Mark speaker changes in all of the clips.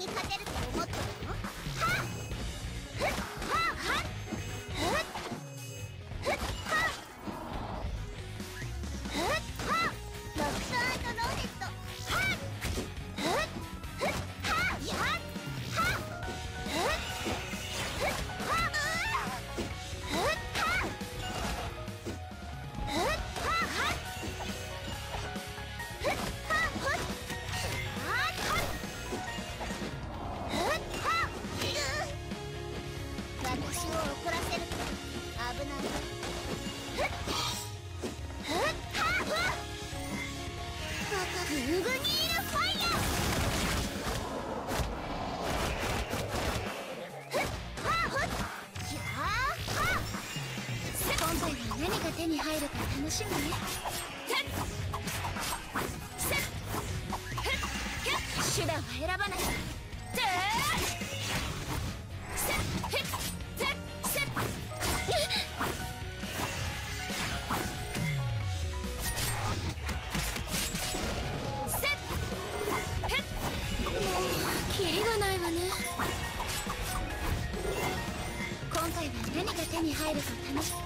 Speaker 1: に勝てると思ってるの？はっふっはっはっふっふっはっふっはっロックアンドローレットはっふっふっはっやっはっふっふっはっふっはっふっはっふっはっ私を怒らせると危ないよ。ふっふっはっグーグニールファイヤーふっはっふっやーはっ今回は何が手に入るか楽しみね。手段は選ばない。キリがないわね。今回は何が手に入るか楽しみ。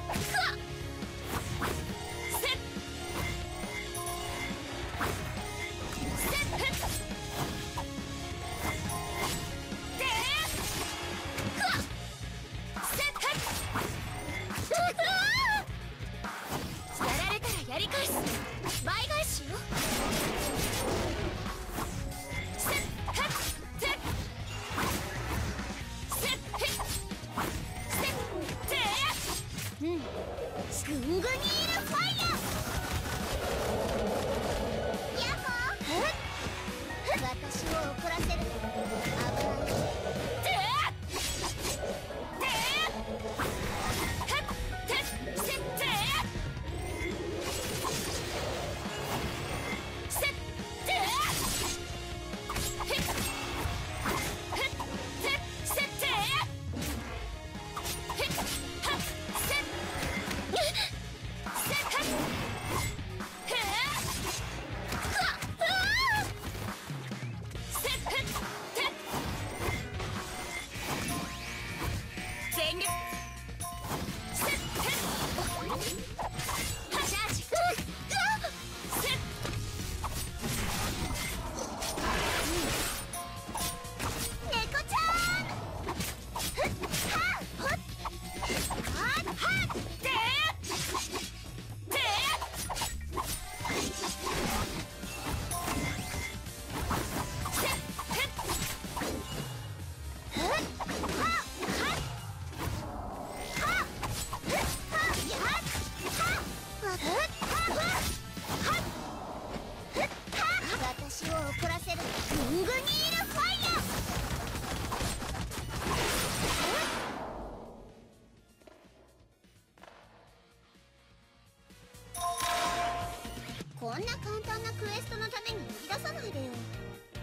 Speaker 1: やられたらやり返す。倍返しよ。グングニールファイヤーヤッホー私を怒らせると危ないよ。全力私を怒らせるグングニールファイヤーこんな簡単なクエストのために呼び出さないでよ。